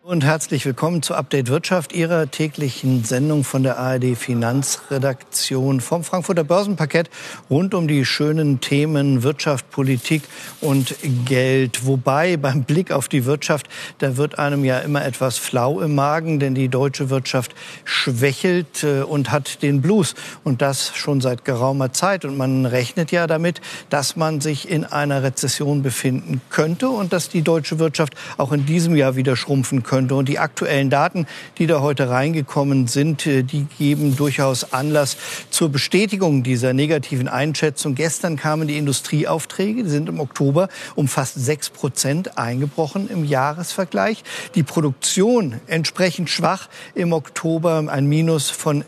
Und herzlich willkommen zu Update Wirtschaft, Ihrer täglichen Sendung von der ARD Finanzredaktion vom Frankfurter Börsenparkett rund um die schönen Themen Wirtschaft, Politik und Geld. Wobei beim Blick auf die Wirtschaft, da wird einem ja immer etwas flau im Magen, denn die deutsche Wirtschaft schwächelt und hat den Blues. Und das schon seit geraumer Zeit. Und man rechnet ja damit, dass man sich in einer Rezession befinden könnte und dass die deutsche Wirtschaft auch in diesem Jahr wieder schrumpfen könnte. Und die aktuellen Daten, die da heute reingekommen sind, die geben durchaus Anlass zur Bestätigung dieser negativen Einschätzung. Gestern kamen die Industrieaufträge, die sind im Oktober um fast 6% eingebrochen im Jahresvergleich. Die Produktion entsprechend schwach im Oktober, ein Minus von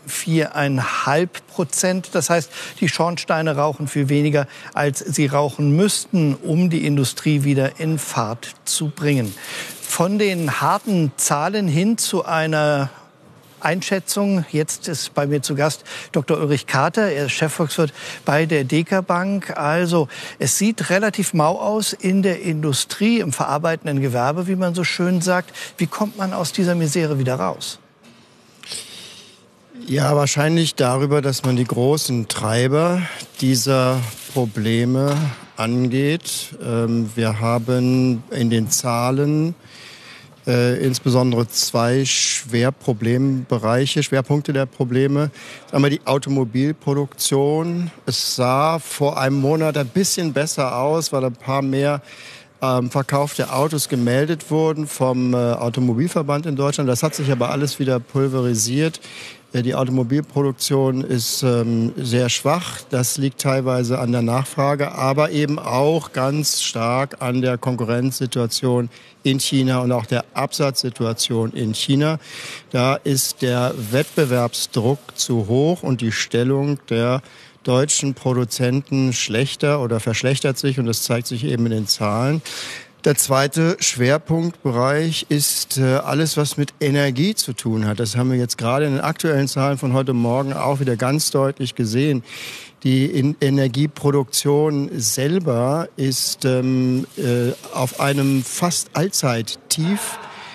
4,5%. Das heißt, die Schornsteine rauchen viel weniger, als sie rauchen müssten, um die Industrie wieder in Fahrt zu bringen. Von den harten Zahlen hin zu einer Einschätzung. Jetzt ist bei mir zu Gast Dr. Ulrich Kater, er ist Chefvolkswirt bei der DEKA Bank. Also es sieht relativ mau aus in der Industrie, im verarbeitenden Gewerbe, wie man so schön sagt. Wie kommt man aus dieser Misere wieder raus? Ja, wahrscheinlich darüber, dass man die großen Treiber dieser Probleme angeht. Wir haben in den Zahlen insbesondere zwei Schwerpunkte der Probleme. Einmal die Automobilproduktion. Es sah vor einem Monat ein bisschen besser aus, weil ein paar mehr verkaufte Autos gemeldet wurden vom Automobilverband in Deutschland. Das hat sich aber alles wieder pulverisiert. Die Automobilproduktion ist sehr schwach. Das liegt teilweise an der Nachfrage, aber eben auch ganz stark an der Konkurrenzsituation in China und auch der Absatzsituation in China. Da ist der Wettbewerbsdruck zu hoch und die Stellung der deutschen Produzenten schlechter oder verschlechtert sich, und das zeigt sich eben in den Zahlen. Der zweite Schwerpunktbereich ist alles, was mit Energie zu tun hat. Das haben wir jetzt gerade in den aktuellen Zahlen von heute Morgen auch wieder ganz deutlich gesehen. Die Energieproduktion selber ist auf einem fast Allzeittief.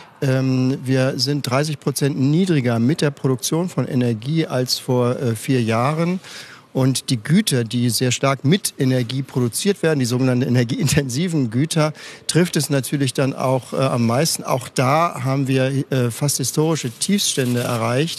Wir sind 30% niedriger mit der Produktion von Energie als vor 4 Jahren. Und die Güter, die sehr stark mit Energie produziert werden, die sogenannten energieintensiven Güter, trifft es natürlich dann auch am meisten. Auch da haben wir fast historische Tiefstände erreicht.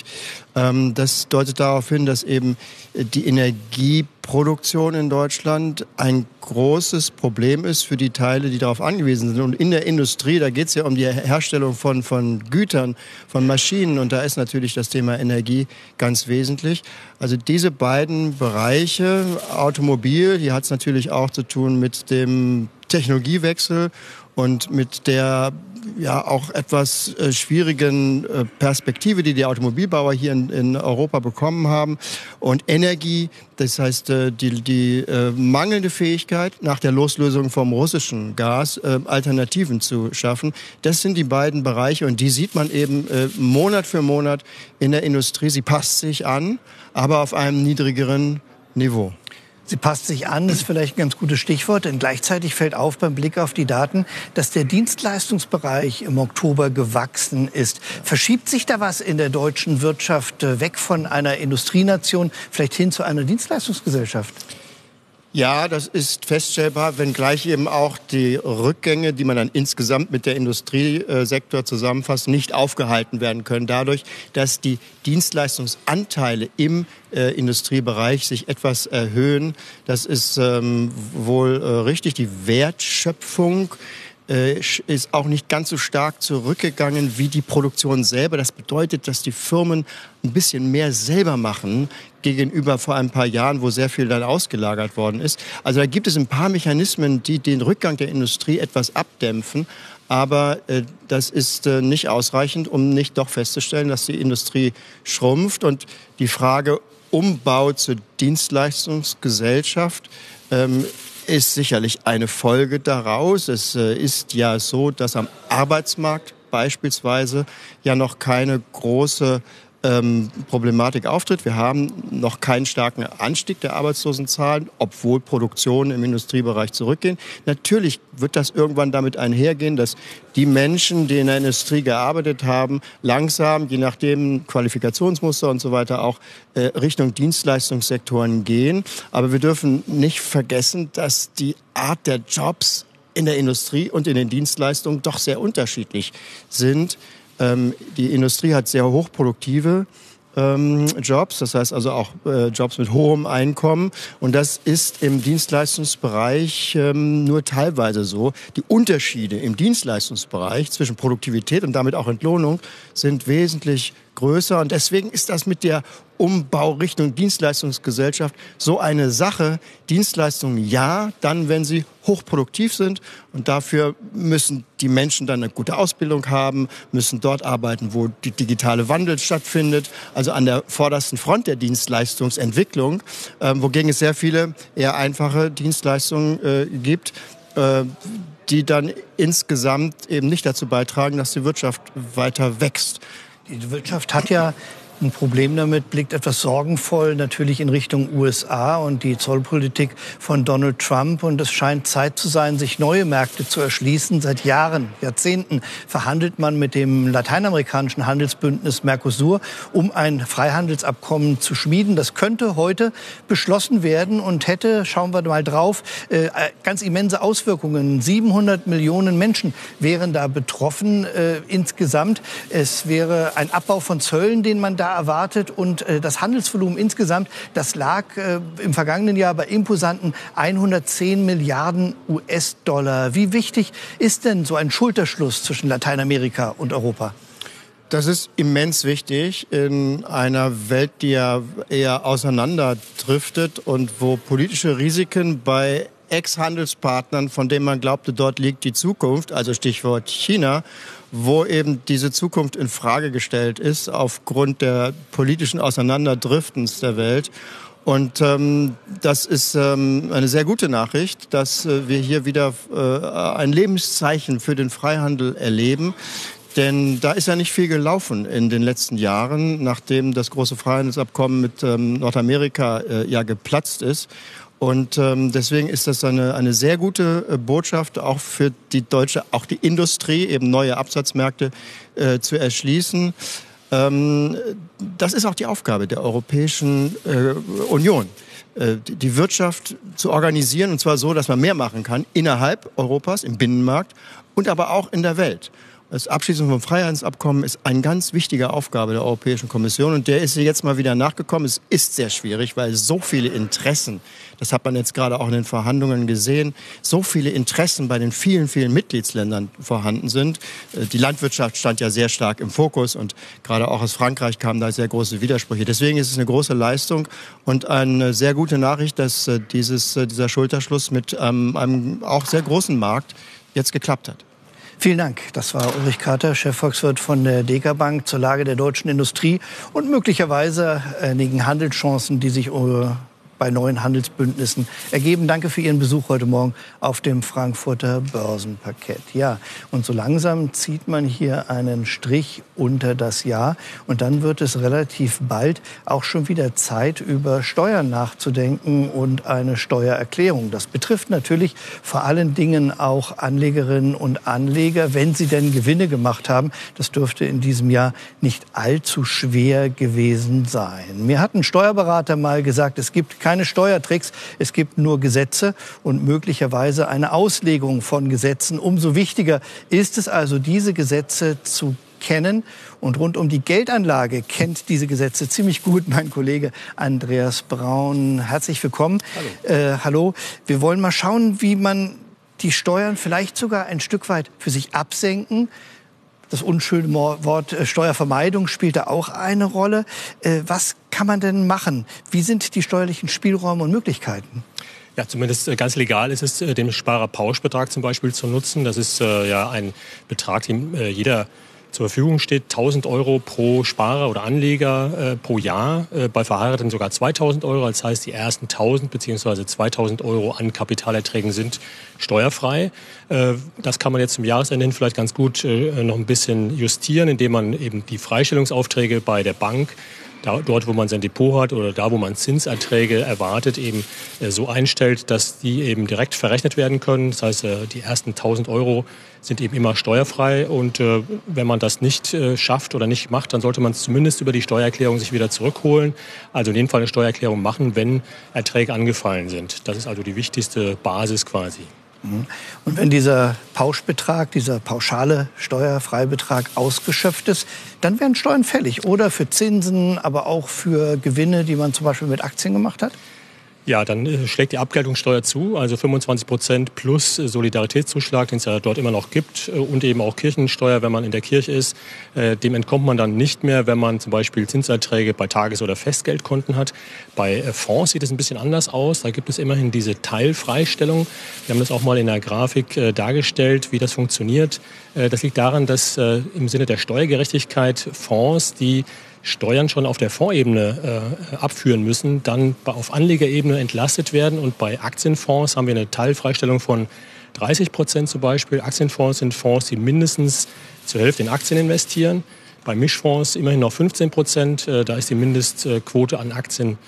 Das deutet darauf hin, dass eben die Energieproduktion in Deutschland ein großes Problem ist für die Teile, die darauf angewiesen sind. Und in der Industrie, da geht es ja um die Herstellung von Gütern, von Maschinen. Und da ist natürlich das Thema Energie ganz wesentlich. Also diese beiden Bereiche, Automobil, hier hat es natürlich auch zu tun mit dem Technologiewechsel und mit der auch etwas schwierigen Perspektive, die Automobilbauer hier in Europa bekommen haben. Und Energie, das heißt die mangelnde Fähigkeit, nach der Loslösung vom russischen Gas Alternativen zu schaffen. Das sind die beiden Bereiche, und die sieht man eben Monat für Monat in der Industrie. Sie passt sich an, aber auf einem niedrigeren Niveau. Sie passt sich an, ist vielleicht ein ganz gutes Stichwort, denn gleichzeitig fällt auf beim Blick auf die Daten, dass der Dienstleistungsbereich im Oktober gewachsen ist. Verschiebt sich da was in der deutschen Wirtschaft weg von einer Industrienation vielleicht hin zu einer Dienstleistungsgesellschaft? Ja, das ist feststellbar, wenngleich eben auch die Rückgänge, die man dann insgesamt mit der Industriesektor zusammenfasst, nicht aufgehalten werden können. Dadurch, dass die Dienstleistungsanteile im Industriebereich sich etwas erhöhen. Das ist wohl richtig. Die Wertschöpfung ist auch nicht ganz so stark zurückgegangen wie die Produktion selber. Das bedeutet, dass die Firmen ein bisschen mehr selber machen gegenüber vor ein paar Jahren, wo sehr viel dann ausgelagert worden ist. Also da gibt es ein paar Mechanismen, die den Rückgang der Industrie etwas abdämpfen. Aber das ist nicht ausreichend, um nicht doch festzustellen, dass die Industrie schrumpft. Und die Frage Umbau zur Dienstleistungsgesellschaft ist sicherlich eine Folge daraus. Es ist ja so, dass am Arbeitsmarkt beispielsweise ja noch keine große Problematik auftritt. Wir haben noch keinen starken Anstieg der Arbeitslosenzahlen, obwohl Produktionen im Industriebereich zurückgehen. Natürlich wird das irgendwann damit einhergehen, dass die Menschen, die in der Industrie gearbeitet haben, langsam, je nachdem Qualifikationsmuster und so weiter, auch Richtung Dienstleistungssektoren gehen. Aber wir dürfen nicht vergessen, dass die Art der Jobs in der Industrie und in den Dienstleistungen doch sehr unterschiedlich sind. Die Industrie hat sehr hochproduktive Jobs, das heißt also auch Jobs mit hohem Einkommen. Und das ist im Dienstleistungsbereich nur teilweise so. Die Unterschiede im Dienstleistungsbereich zwischen Produktivität und damit auch Entlohnung sind wesentlich größer. Und deswegen ist das mit der Umbau Richtung Dienstleistungsgesellschaft so eine Sache. Dienstleistungen ja, dann, wenn sie hochproduktiv sind. Und dafür müssen die Menschen dann eine gute Ausbildung haben, müssen dort arbeiten, wo die digitale Wandel stattfindet. Also an der vordersten Front der Dienstleistungsentwicklung, wogegen es sehr viele eher einfache Dienstleistungen gibt, die dann insgesamt eben nicht dazu beitragen, dass die Wirtschaft weiter wächst. Die Wirtschaft hat ja ein Problem damit, blickt etwas sorgenvoll natürlich in Richtung USA und die Zollpolitik von Donald Trump. Und es scheint Zeit zu sein, sich neue Märkte zu erschließen. Seit Jahren, Jahrzehnten verhandelt man mit dem lateinamerikanischen Handelsbündnis Mercosur, um ein Freihandelsabkommen zu schmieden. Das könnte heute beschlossen werden und hätte, schauen wir mal drauf, ganz immense Auswirkungen. 700 Millionen Menschen wären da betroffen insgesamt. Es wäre ein Abbau von Zöllen, den man da erwartet. Und das Handelsvolumen insgesamt, das lag im vergangenen Jahr bei imposanten 110 Milliarden US-Dollar. Wie wichtig ist denn so ein Schulterschluss zwischen Lateinamerika und Europa? Das ist immens wichtig in einer Welt, die ja eher auseinanderdriftet und wo politische Risiken bei Ex-Handelspartnern, von denen man glaubte, dort liegt die Zukunft, also Stichwort China, wo eben diese Zukunft in Frage gestellt ist aufgrund der politischen Auseinanderdriftens der Welt. Und das ist eine sehr gute Nachricht, dass wir hier wieder ein Lebenszeichen für den Freihandel erleben. Denn da ist ja nicht viel gelaufen in den letzten Jahren, nachdem das große Freihandelsabkommen mit Nordamerika ja geplatzt ist. Und deswegen ist das eine sehr gute Botschaft, auch für die auch die Industrie, eben neue Absatzmärkte zu erschließen. Das ist auch die Aufgabe der Europäischen Union, die Wirtschaft zu organisieren, und zwar so, dass man mehr machen kann innerhalb Europas, im Binnenmarkt und aber auch in der Welt. Das Abschließen vom Freihandelsabkommen ist eine ganz wichtige Aufgabe der Europäischen Kommission und der ist jetzt mal wieder nachgekommen. Es ist sehr schwierig, weil so viele Interessen, das hat man jetzt gerade auch in den Verhandlungen gesehen, so viele Interessen bei den vielen, vielen Mitgliedsländern vorhanden sind. Die Landwirtschaft stand ja sehr stark im Fokus und gerade auch aus Frankreich kamen da sehr große Widersprüche. Deswegen ist es eine große Leistung und eine sehr gute Nachricht, dass dieser Schulterschluss mit einem auch sehr großen Markt jetzt geklappt hat. Vielen Dank. Das war Ulrich Kater, Chefvolkswirt von der Deka Bank, zur Lage der deutschen Industrie und möglicherweise einigen Handelschancen, die sich bei neuen Handelsbündnissen ergeben. Danke für Ihren Besuch heute Morgen auf dem Frankfurter Börsenparkett. Ja, und so langsam zieht man hier einen Strich unter das Jahr. Und dann wird es relativ bald auch schon wieder Zeit, über Steuern nachzudenken und eine Steuererklärung. Das betrifft natürlich vor allen Dingen auch Anlegerinnen und Anleger, wenn sie denn Gewinne gemacht haben. Das dürfte in diesem Jahr nicht allzu schwer gewesen sein. Mir hat ein Steuerberater mal gesagt, es gibt keine Steuertricks, es gibt nur Gesetze und möglicherweise eine Auslegung von Gesetzen. Umso wichtiger ist es also, diese Gesetze zu kennen. Und rund um die Geldanlage kennt diese Gesetze ziemlich gut mein Kollege Andreas Braun. Herzlich willkommen. Hallo. Hallo. Wir wollen mal schauen, wie man die Steuern vielleicht sogar ein Stück weit für sich absenken. Das unschöne Wort Steuervermeidung spielt da auch eine Rolle. Was kann man denn machen? Wie sind die steuerlichen Spielräume und Möglichkeiten? Ja, zumindest ganz legal ist es, den Sparerpauschbetrag zum Beispiel zu nutzen. Das ist ja ein Betrag, den jeder zur Verfügung steht 1.000 Euro pro Sparer oder Anleger pro Jahr, bei Verheirateten sogar 2.000 Euro. Das heißt, die ersten 1.000 bzw. 2.000 Euro an Kapitalerträgen sind steuerfrei. Das kann man jetzt zum Jahresende hin vielleicht ganz gut noch ein bisschen justieren, indem man eben die Freistellungsaufträge bei der Bank, dort, wo man sein Depot hat oder da, wo man Zinserträge erwartet, eben so einstellt, dass die eben direkt verrechnet werden können. Das heißt, die ersten 1.000 Euro sind eben immer steuerfrei. Und wenn man das nicht schafft oder nicht macht, dann sollte man es zumindest über die Steuererklärung sich wieder zurückholen. Also in jedem Fall eine Steuererklärung machen, wenn Erträge angefallen sind. Das ist also die wichtigste Basis quasi. Und wenn dieser Pauschbetrag, dieser pauschale Steuerfreibetrag ausgeschöpft ist, dann werden Steuern fällig, oder? Für Zinsen, aber auch für Gewinne, die man zum Beispiel mit Aktien gemacht hat? Ja, dann schlägt die Abgeltungssteuer zu, also 25% plus Solidaritätszuschlag, den es ja dort immer noch gibt, und eben auch Kirchensteuer, wenn man in der Kirche ist. Dem entkommt man dann nicht mehr, wenn man zum Beispiel Zinserträge bei Tages- oder Festgeldkonten hat. Bei Fonds sieht es ein bisschen anders aus. Da gibt es immerhin diese Teilfreistellung. Wir haben das auch mal in der Grafik dargestellt, wie das funktioniert. Das liegt daran, dass im Sinne der Steuergerechtigkeit Fonds, die Steuern schon auf der Fondsebene abführen müssen, dann auf Anlegerebene entlastet werden. Und bei Aktienfonds haben wir eine Teilfreistellung von 30% zum Beispiel. Aktienfonds sind Fonds, die mindestens zur Hälfte in Aktien investieren. Bei Mischfonds immerhin noch 15%. Da ist die Mindestquote an Aktien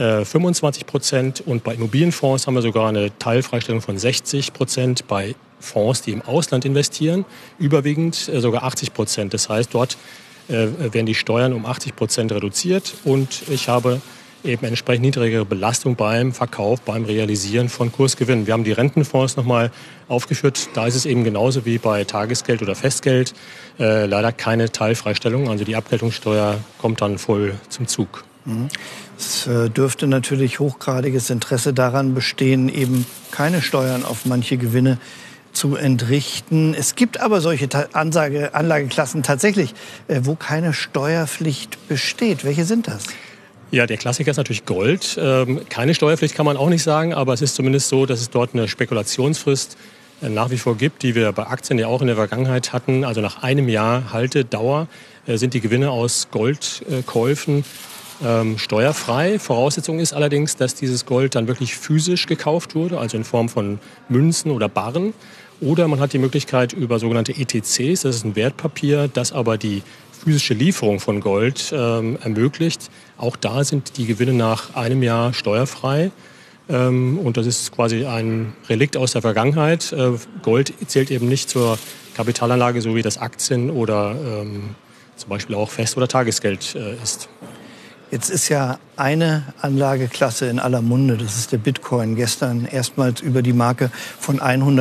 25%. Und bei Immobilienfonds haben wir sogar eine Teilfreistellung von 60%. Bei Fonds, die im Ausland investieren, überwiegend sogar 80%. Das heißt, dort werden die Steuern um 80% reduziert und ich habe eben entsprechend niedrigere Belastung beim Verkauf, beim Realisieren von Kursgewinnen. Wir haben die Rentenfonds nochmal aufgeführt. Da ist es eben genauso wie bei Tagesgeld oder Festgeld leider keine Teilfreistellung. Also die Abgeltungssteuer kommt dann voll zum Zug. Es dürfte natürlich hochgradiges Interesse daran bestehen, eben keine Steuern auf manche Gewinne zu entrichten. Es gibt aber solche Anlageklassen tatsächlich, wo keine Steuerpflicht besteht. Welche sind das? Ja, der Klassiker ist natürlich Gold. Keine Steuerpflicht kann man auch nicht sagen, aber es ist zumindest so, dass es dort eine Spekulationsfrist nach wie vor gibt, die wir bei Aktien ja auch in der Vergangenheit hatten. Also nach einem Jahr Haltedauer sind die Gewinne aus Goldkäufen steuerfrei. Voraussetzung ist allerdings, dass dieses Gold dann wirklich physisch gekauft wurde, also in Form von Münzen oder Barren. Oder man hat die Möglichkeit über sogenannte ETCs, das ist ein Wertpapier, das aber die physische Lieferung von Gold ermöglicht. Auch da sind die Gewinne nach einem Jahr steuerfrei. Und das ist quasi ein Relikt aus der Vergangenheit. Gold zählt eben nicht zur Kapitalanlage, so wie das Aktien oder zum Beispiel auch Fest- oder Tagesgeld ist. Jetzt ist ja eine Anlageklasse in aller Munde, das ist der Bitcoin. Gestern erstmals über die Marke von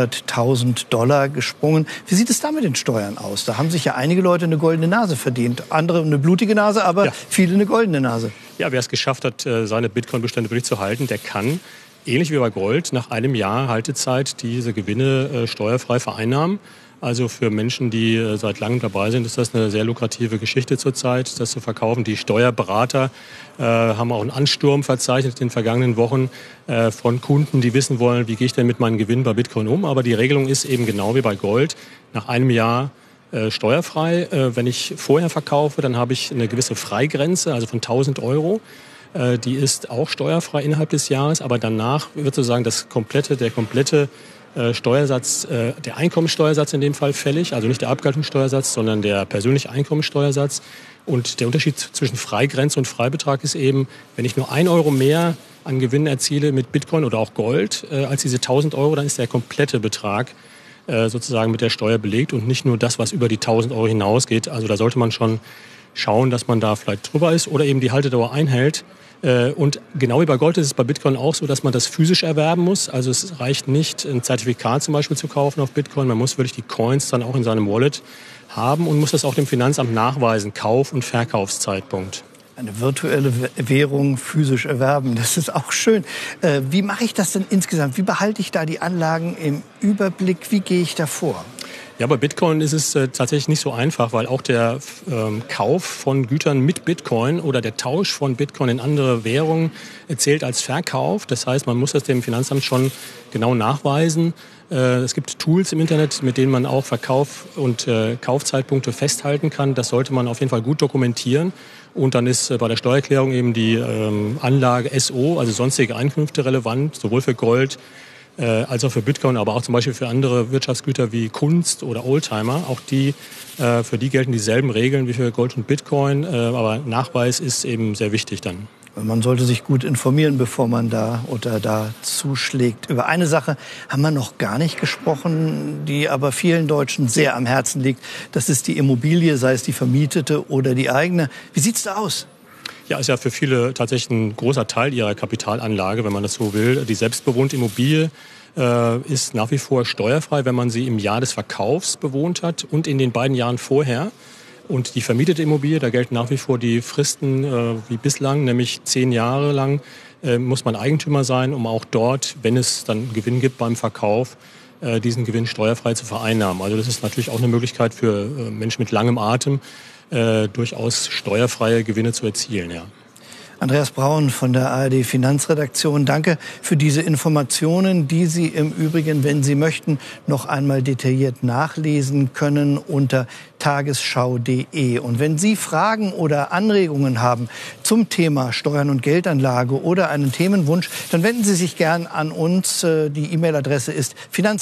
$100.000 gesprungen. Wie sieht es da mit den Steuern aus? Da haben sich ja einige Leute eine goldene Nase verdient. Andere eine blutige Nase, aber ja, viele eine goldene Nase. Ja, wer es geschafft hat, seine Bitcoin-Bestände wirklich zu halten, der kann, ähnlich wie bei Gold, nach einem Jahr Haltezeit diese Gewinne steuerfrei vereinnahmen. Also für Menschen, die seit langem dabei sind, ist das eine sehr lukrative Geschichte zurzeit, das zu verkaufen. Die Steuerberater haben auch einen Ansturm verzeichnet in den vergangenen Wochen von Kunden, die wissen wollen, wie gehe ich denn mit meinem Gewinn bei Bitcoin um. Aber die Regelung ist eben genau wie bei Gold, nach einem Jahr steuerfrei. Wenn ich vorher verkaufe, dann habe ich eine gewisse Freigrenze, also von 1.000 Euro. Die ist auch steuerfrei innerhalb des Jahres, aber danach wird sozusagen der komplette Steuersatz, der Einkommensteuersatz in dem Fall fällig, also nicht der Abgeltungssteuersatz, sondern der persönliche Einkommensteuersatz. Und der Unterschied zwischen Freigrenze und Freibetrag ist eben, wenn ich nur 1 Euro mehr an Gewinn erziele mit Bitcoin oder auch Gold als diese 1.000 Euro, dann ist der komplette Betrag sozusagen mit der Steuer belegt und nicht nur das, was über die 1.000 Euro hinausgeht. Also da sollte man schon schauen, dass man da vielleicht drüber ist oder eben die Haltedauer einhält. Und genau wie bei Gold ist es bei Bitcoin auch so, dass man das physisch erwerben muss. Also es reicht nicht, ein Zertifikat zum Beispiel zu kaufen auf Bitcoin. Man muss wirklich die Coins dann auch in seinem Wallet haben und muss das auch dem Finanzamt nachweisen, Kauf- und Verkaufszeitpunkt. Eine virtuelle Währung physisch erwerben, das ist auch schön. Wie mache ich das denn insgesamt? Wie behalte ich da die Anlagen im Überblick? Wie gehe ich da vor? Ja, bei Bitcoin ist es tatsächlich nicht so einfach, weil auch der Kauf von Gütern mit Bitcoin oder der Tausch von Bitcoin in andere Währungen zählt als Verkauf. Das heißt, man muss das dem Finanzamt schon genau nachweisen. Es gibt Tools im Internet, mit denen man auch Verkauf und Kaufzeitpunkte festhalten kann. Das sollte man auf jeden Fall gut dokumentieren. Und dann ist bei der Steuererklärung eben die Anlage SO, also sonstige Einkünfte, relevant, sowohl für Gold als auch für Bitcoin, aber auch zum Beispiel für andere Wirtschaftsgüter wie Kunst oder Oldtimer. Auch für die gelten dieselben Regeln wie für Gold und Bitcoin, aber Nachweis ist eben sehr wichtig dann. Man sollte sich gut informieren, bevor man da zuschlägt. Über eine Sache haben wir noch gar nicht gesprochen, die aber vielen Deutschen sehr am Herzen liegt. Das ist die Immobilie, sei es die vermietete oder die eigene. Wie sieht's da aus? Ja, ist ja für viele tatsächlich ein großer Teil ihrer Kapitalanlage, wenn man das so will. Die selbstbewohnte Immobilie ist nach wie vor steuerfrei, wenn man sie im Jahr des Verkaufs bewohnt hat und in den beiden Jahren vorher. Und die vermietete Immobilie, da gelten nach wie vor die Fristen wie bislang, nämlich 10 Jahre lang muss man Eigentümer sein, um auch dort, wenn es dann Gewinn gibt beim Verkauf, diesen Gewinn steuerfrei zu vereinnahmen. Also das ist natürlich auch eine Möglichkeit für Menschen mit langem Atem, durchaus steuerfreie Gewinne zu erzielen, ja. Andreas Braun von der ARD Finanzredaktion, danke für diese Informationen, die Sie im Übrigen, wenn Sie möchten, noch einmal detailliert nachlesen können unter tagesschau.de. Und wenn Sie Fragen oder Anregungen haben zum Thema Steuern und Geldanlage oder einen Themenwunsch, dann wenden Sie sich gern an uns. Die E-Mail-Adresse ist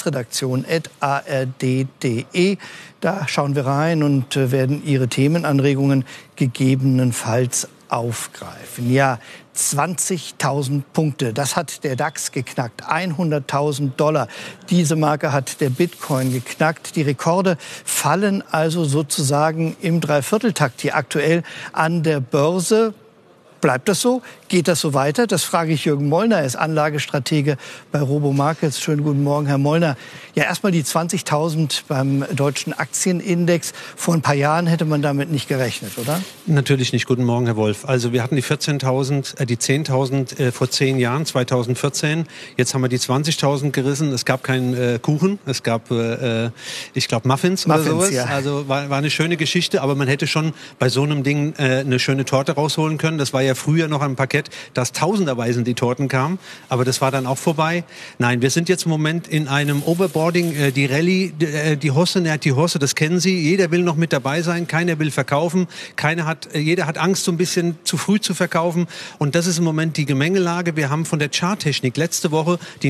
finanzredaktion@ard.de. Da schauen wir rein und werden Ihre Themenanregungen gegebenenfalls aufgreifen. Ja, 20.000 Punkte, das hat der DAX geknackt, $100.000. Diese Marke hat der Bitcoin geknackt. Die Rekorde fallen also sozusagen im Dreivierteltakt hier aktuell an der Börse. Bleibt das so? Geht das so weiter? Das frage ich Jürgen Mollner, er ist Anlagestratege bei Robo-Markets. Schönen guten Morgen, Herr Mollner. Ja, erstmal die 20.000 beim deutschen Aktienindex. Vor ein paar Jahren hätte man damit nicht gerechnet, oder? Natürlich nicht. Guten Morgen, Herr Wolf. Also wir hatten die 10.000 vor 10 Jahren, 2014. Jetzt haben wir die 20.000 gerissen. Es gab keinen Kuchen. Es gab, ich glaube, Muffins oder sowas. Ja. Also war eine schöne Geschichte. Aber man hätte schon bei so einem Ding eine schöne Torte rausholen können. Das war ja früher noch ein Parkett, dass tausenderweise die Torten kamen. Aber das war dann auch vorbei. Nein, wir sind jetzt im Moment in einem Overboarding. Die Rallye, die Hosse nährt die Hosse, das kennen Sie. Jeder will noch mit dabei sein. Keiner will verkaufen. Jeder hat Angst, so ein bisschen zu früh zu verkaufen. Und das ist im Moment die Gemengelage. Wir haben von der Charttechnik letzte Woche die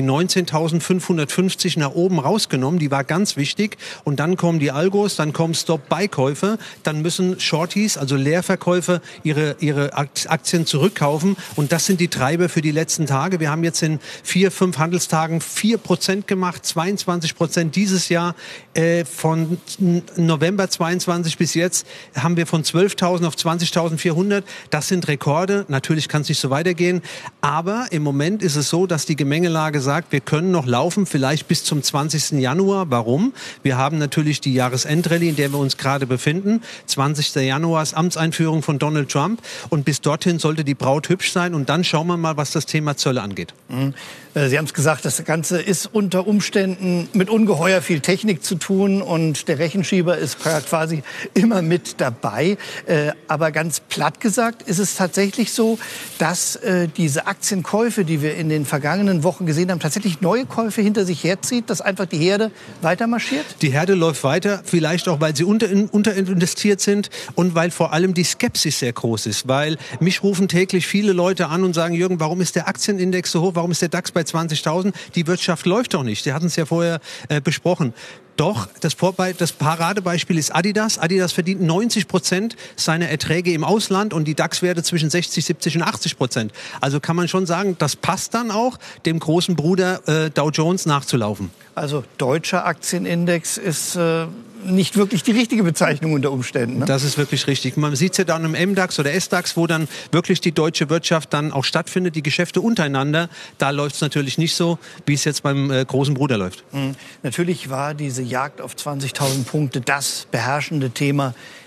19.550 nach oben rausgenommen. Die war ganz wichtig. Und dann kommen die Algos, dann kommen Stop-Buy-Käufe. Dann müssen Shorties, also Leerverkäufer, ihre Aktien zurückkaufen. Und das sind die Treiber für die letzten Tage. Wir haben jetzt in 4-5 Handelstagen 4% gemacht, 22% dieses Jahr. Von November 22 bis jetzt haben wir von 12.000 auf 20.400. Das sind Rekorde. Natürlich kann es nicht so weitergehen. Aber im Moment ist es so, dass die Gemengelage sagt, wir können noch laufen, vielleicht bis zum 20. Januar. Warum? Wir haben natürlich die Jahresendrallye, in der wir uns gerade befinden. 20. Januar ist Amtseinführung von Donald Trump. Und bis dorthin sollte die Braut hübsch sein. Und dann schauen wir mal, was das Thema Zölle angeht. Sie haben es gesagt, das Ganze ist unter Umständen mit ungeheuer viel Technik zu tun. Und der Rechenschieber ist quasi immer mit dabei. Aber ganz platt gesagt ist es tatsächlich so, dass diese Aktienkäufe, die wir in den vergangenen Wochen gesehen haben, tatsächlich neue Käufe hinter sich herzieht, dass einfach die Herde weiter marschiert? Die Herde läuft weiter, vielleicht auch, weil sie unterinvestiert sind und weil vor allem die Skepsis sehr groß ist. Weil mich rufen täglich viele Leute an und sagen, Jürgen, warum ist der Aktienindex so hoch? Warum ist der DAX bei 20.000? Die Wirtschaft läuft doch nicht. Sie hatten es ja vorher besprochen. Doch, das Paradebeispiel ist Adidas. Adidas verdient 90% seiner Erträge im Ausland und die DAX-Werte zwischen 60, 70 und 80%. Also kann man schon sagen, das passt dann auch, dem großen Bruder Dow Jones nachzulaufen. Also deutscher Aktienindex ist nicht wirklich die richtige Bezeichnung unter Umständen. Ne? Das ist wirklich richtig. Man sieht es ja dann im MDAX oder SDAX, wo dann wirklich die deutsche Wirtschaft dann auch stattfindet, die Geschäfte untereinander. Da läuft es natürlich nicht so, wie es jetzt beim großen Bruder läuft. Natürlich war diese Jagd auf 20.000 Punkte das beherrschende Thema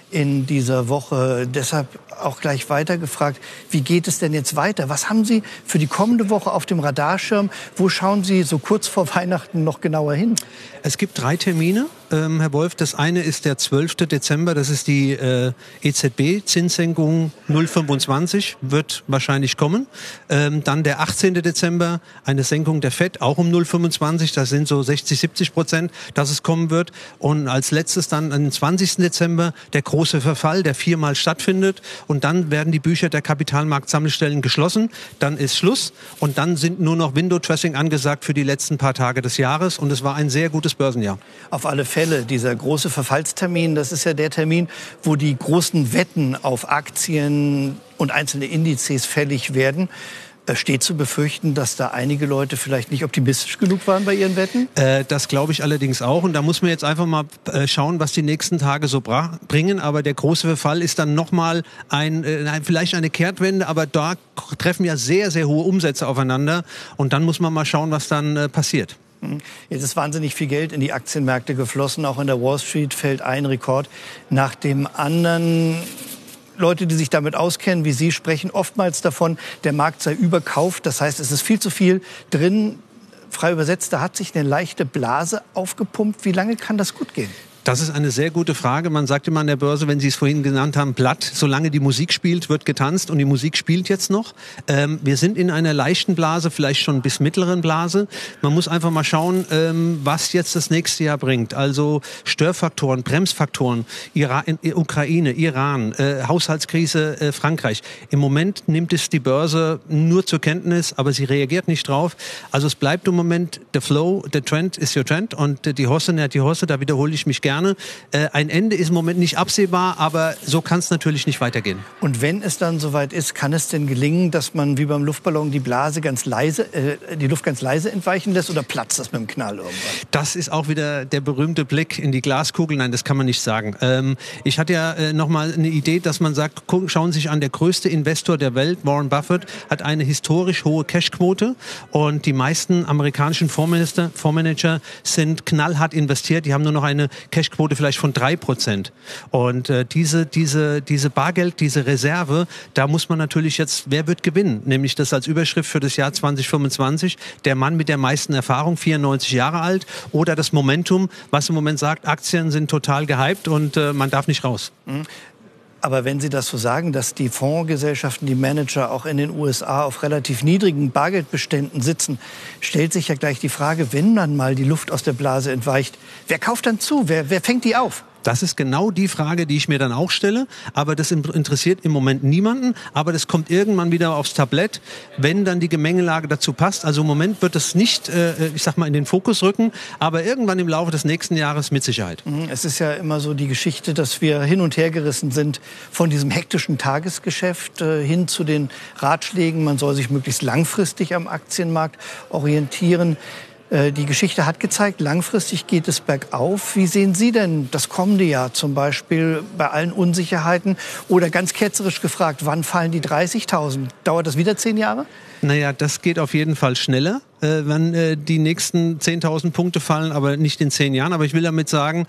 in dieser Woche. Deshalb auch gleich weitergefragt, wie geht es denn jetzt weiter? Was haben Sie für die kommende Woche auf dem Radarschirm? Wo schauen Sie so kurz vor Weihnachten noch genauer hin? Es gibt 3 Termine, Herr Wolf. Das eine ist der 12. Dezember, das ist die EZB-Zinssenkung 0,25, wird wahrscheinlich kommen. Dann der 18. Dezember, eine Senkung der FED, auch um 0,25, das sind so 60-70%, dass es kommen wird. Und als letztes dann am 20. Dezember der große Verfall, der 4-mal stattfindet. Und dann werden die Bücher der Kapitalmarktsammelstellen geschlossen. Dann ist Schluss. Und dann sind nur noch Window-Dressing angesagt für die letzten paar Tage des Jahres. Und es war ein sehr gutes Börsenjahr. Auf alle Fälle, dieser große Verfallstermin, das ist ja der Termin, wo die großen Wetten auf Aktien und einzelne Indizes fällig werden. Steht zu befürchten, dass da einige Leute vielleicht nicht optimistisch genug waren bei ihren Wetten? Das glaube ich allerdings auch. Und da muss man jetzt einfach mal schauen, was die nächsten Tage so bringen. Aber der große Verfall ist dann nochmal vielleicht eine Kehrtwende. Aber da treffen ja sehr, sehr hohe Umsätze aufeinander. Und dann muss man mal schauen, was dann passiert. Jetzt ist wahnsinnig viel Geld in die Aktienmärkte geflossen. Auch in der Wall Street fällt ein Rekord nach dem anderen. Leute, die sich damit auskennen, wie Sie, sprechen oftmals davon, der Markt sei überkauft. Das heißt, es ist viel zu viel drin. Frei übersetzt, da hat sich eine leichte Blase aufgepumpt. Wie lange kann das gut gehen? Das ist eine sehr gute Frage. Man sagt immer an der Börse, wenn Sie es vorhin genannt haben, platt. Solange die Musik spielt, wird getanzt und die Musik spielt jetzt noch. Wir sind in einer leichten Blase, vielleicht schon bis mittleren Blase. Man muss einfach mal schauen, was jetzt das nächste Jahr bringt. Also Störfaktoren, Bremsfaktoren, Ukraine, Iran, Haushaltskrise, Frankreich. Im Moment nimmt es die Börse nur zur Kenntnis, aber sie reagiert nicht drauf. Also es bleibt im Moment der Flow, der Trend ist your Trend und die Hosse nährt die Hosse, da wiederhole ich mich gerne. Ein Ende ist im Moment nicht absehbar, aber so kann es natürlich nicht weitergehen. Und wenn es dann soweit ist, kann es denn gelingen, dass man wie beim Luftballon die Luft ganz leise entweichen lässt oder platzt das mit dem Knall irgendwann? Das ist auch wieder der berühmte Blick in die Glaskugel. Nein, das kann man nicht sagen. Ich hatte ja noch mal eine Idee, dass man sagt, schauen Sie sich an, der größte Investor der Welt, Warren Buffett, hat eine historisch hohe Cashquote und die meisten amerikanischen Fondsmanager sind knallhart investiert. Die haben nur noch eine Cashquote vielleicht von 3%. Und diese Bargeld, diese Reserve, da muss man natürlich jetzt, wer wird gewinnen? Nämlich das als Überschrift für das Jahr 2025, der Mann mit der meisten Erfahrung, 94 Jahre alt, oder das Momentum, was im Moment sagt, Aktien sind total gehypt und man darf nicht raus. Aber wenn Sie das so sagen, dass die Fondsgesellschaften, die Manager auch in den USA auf relativ niedrigen Bargeldbeständen sitzen, stellt sich ja gleich die Frage, wenn dann mal die Luft aus der Blase entweicht, wer kauft dann zu? Wer fängt die auf? Das ist genau die Frage, die ich mir dann auch stelle. Aber das interessiert im Moment niemanden. Aber das kommt irgendwann wieder aufs Tablett, wenn dann die Gemengelage dazu passt. Also im Moment wird es nicht, in den Fokus rücken. Aber irgendwann im Laufe des nächsten Jahres mit Sicherheit. Es ist ja immer so die Geschichte, dass wir hin und her gerissen sind von diesem hektischen Tagesgeschäft hin zu den Ratschlägen. Man soll sich möglichst langfristig am Aktienmarkt orientieren. Die Geschichte hat gezeigt, langfristig geht es bergauf. Wie sehen Sie denn das kommende Jahr zum Beispiel bei allen Unsicherheiten? Oder ganz ketzerisch gefragt, wann fallen die 30.000? Dauert das wieder 10 Jahre? Naja, das geht auf jeden Fall schneller, wenn die nächsten 10.000 Punkte fallen, aber nicht in 10 Jahren. Aber ich will damit sagen,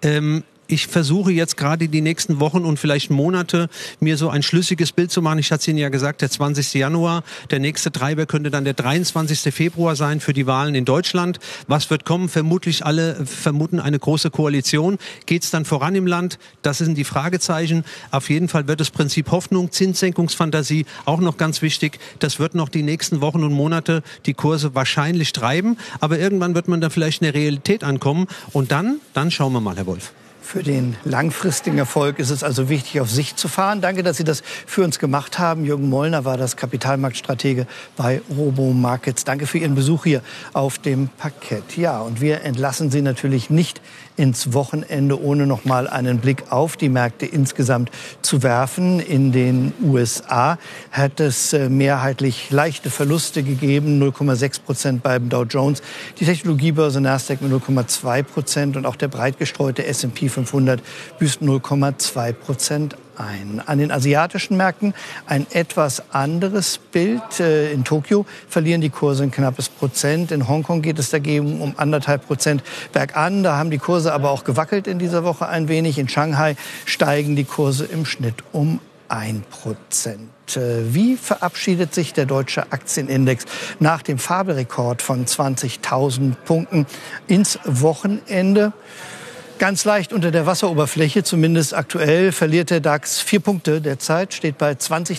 ich versuche jetzt gerade die nächsten Wochen und vielleicht Monate mir so ein schlüssiges Bild zu machen. Ich hatte es Ihnen ja gesagt, der 20. Januar, der nächste Treiber könnte dann der 23. Februar sein für die Wahlen in Deutschland. Was wird kommen? Vermutlich alle vermuten eine große Koalition. Geht es dann voran im Land? Das sind die Fragezeichen. Auf jeden Fall wird das Prinzip Hoffnung, Zinssenkungsfantasie auch noch ganz wichtig. Das wird noch die nächsten Wochen und Monate die Kurse wahrscheinlich treiben. Aber irgendwann wird man da vielleicht in der Realität ankommen. Und dann schauen wir mal, Herr Wolf. Für den langfristigen Erfolg ist es also wichtig, auf Sicht zu fahren. Danke, dass Sie das für uns gemacht haben. Jürgen Mollner war das Kapitalmarktstratege bei Robo Markets. Danke für Ihren Besuch hier auf dem Parkett. Ja, und wir entlassen Sie natürlich nicht ins Wochenende, ohne noch mal einen Blick auf die Märkte insgesamt zu werfen. In den USA hat es mehrheitlich leichte Verluste gegeben, 0,6% beim Dow Jones, die Technologiebörse Nasdaq mit 0,2% und auch der breit gestreute S&P S&P 500 büßt 0,2% ein. An den asiatischen Märkten ein etwas anderes Bild. In Tokio verlieren die Kurse ein knappes Prozent. In Hongkong geht es dagegen um 1,5% bergan. Da haben die Kurse aber auch gewackelt in dieser Woche ein wenig. In Shanghai steigen die Kurse im Schnitt um 1%. Wie verabschiedet sich der deutsche Aktienindex nach dem Fabelrekord von 20.000 Punkten ins Wochenende? Ganz leicht unter der Wasseroberfläche, zumindest aktuell, verliert der DAX 4 Punkte. Derzeit steht bei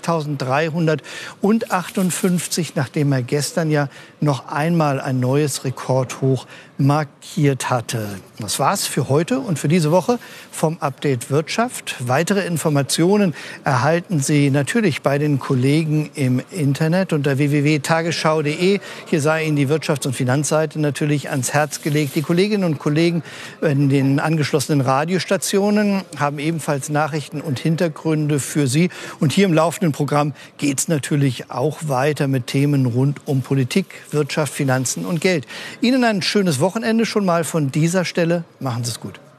20.358, nachdem er gestern ja noch einmal ein neues Rekordhoch markiert hatte. Das war's für heute und für diese Woche vom Update Wirtschaft. Weitere Informationen erhalten Sie natürlich bei den Kollegen im Internet unter www.tagesschau.de. Hier sei Ihnen die Wirtschafts- und Finanzseite natürlich ans Herz gelegt. Die Kolleginnen und Kollegen in den angeschlossenen Radiostationen haben ebenfalls Nachrichten und Hintergründe für Sie. Und hier im laufenden Programm geht es natürlich auch weiter mit Themen rund um Politik, Wirtschaft, Finanzen und Geld. Ihnen ein schönes Wochenende schon mal von dieser Stelle. Machen Sie es gut.